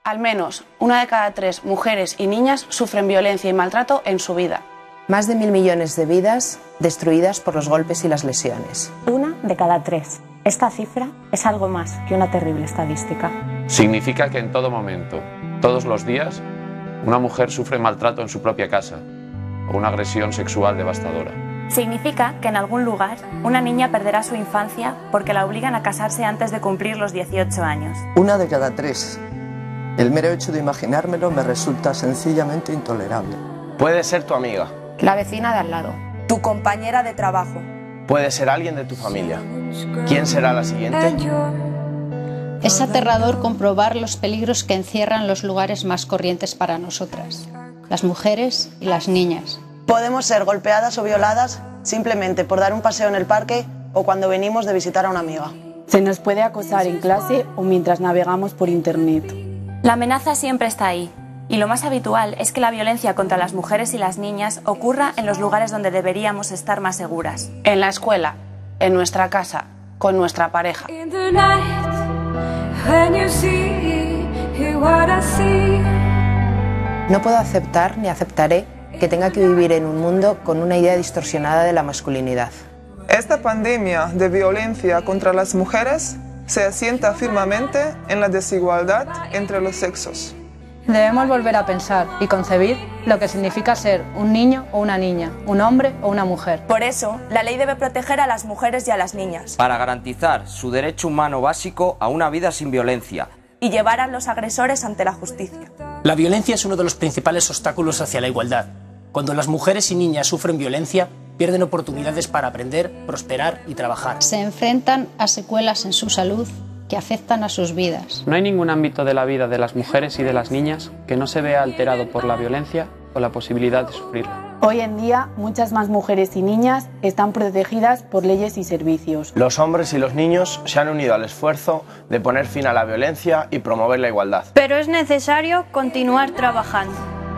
Al menos 1 de cada 3 mujeres y niñas sufren violencia y maltrato en su vida. Más de 1.000 millones de vidas destruidas por los golpes y las lesiones. 1 de cada 3. Esta cifra es algo más que una terrible estadística. Significa que en todo momento, todos los días, una mujer sufre maltrato en su propia casa o una agresión sexual devastadora. Significa que en algún lugar una niña perderá su infancia porque la obligan a casarse antes de cumplir los 18 años. 1 de cada 3. El mero hecho de imaginármelo me resulta sencillamente intolerable. Puede ser tu amiga. La vecina de al lado. Tu compañera de trabajo. Puede ser alguien de tu familia. ¿Quién será la siguiente? Es aterrador comprobar los peligros que encierran los lugares más corrientes para nosotras, las mujeres y las niñas. Podemos ser golpeadas o violadas simplemente por dar un paseo en el parque o cuando venimos de visitar a una amiga. Se nos puede acosar en clase o mientras navegamos por internet. La amenaza siempre está ahí, y lo más habitual es que la violencia contra las mujeres y las niñas ocurra en los lugares donde deberíamos estar más seguras. En la escuela, en nuestra casa, con nuestra pareja. No puedo aceptar ni aceptaré que tenga que vivir en un mundo con una idea distorsionada de la masculinidad. Esta pandemia de violencia contra las mujeres se asienta firmemente en la desigualdad entre los sexos. Debemos volver a pensar y concebir lo que significa ser un niño o una niña, un hombre o una mujer. Por eso, la ley debe proteger a las mujeres y a las niñas. Para garantizar su derecho humano básico a una vida sin violencia. Y llevar a los agresores ante la justicia. La violencia es uno de los principales obstáculos hacia la igualdad. Cuando las mujeres y niñas sufren violencia, pierden oportunidades para aprender, prosperar y trabajar. Se enfrentan a secuelas en su salud que afectan a sus vidas. No hay ningún ámbito de la vida de las mujeres y de las niñas que no se vea alterado por la violencia o la posibilidad de sufrirla. Hoy en día, muchas más mujeres y niñas están protegidas por leyes y servicios. Los hombres y los niños se han unido al esfuerzo de poner fin a la violencia y promover la igualdad. Pero es necesario continuar trabajando.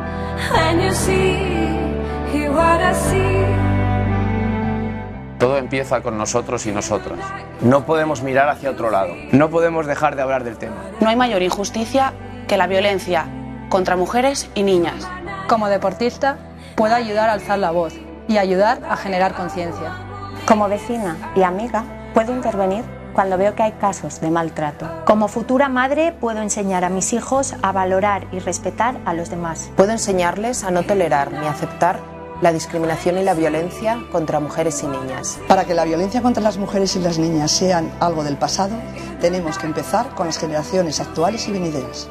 Todo empieza con nosotros y nosotras. No podemos mirar hacia otro lado. No podemos dejar de hablar del tema. No hay mayor injusticia que la violencia contra mujeres y niñas. Como deportista, puedo ayudar a alzar la voz y ayudar a generar conciencia. Como vecina y amiga, puedo intervenir cuando veo que hay casos de maltrato. Como futura madre, puedo enseñar a mis hijos a valorar y respetar a los demás. Puedo enseñarles a no tolerar ni aceptar la discriminación y la violencia contra mujeres y niñas. Para que la violencia contra las mujeres y las niñas sean algo del pasado, tenemos que empezar con las generaciones actuales y venideras.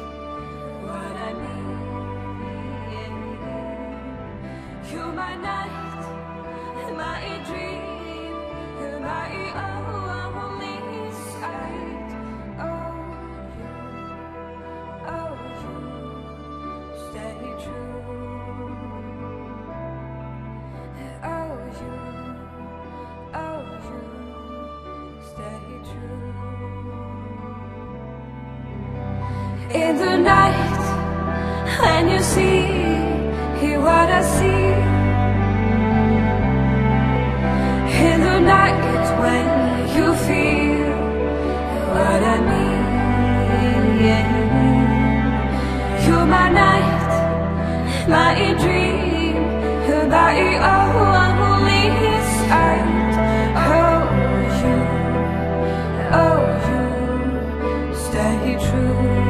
In the night, when you see what I see. In the night, when you feel what I mean. You're my night, my dream, my only sight. Oh, you stay true.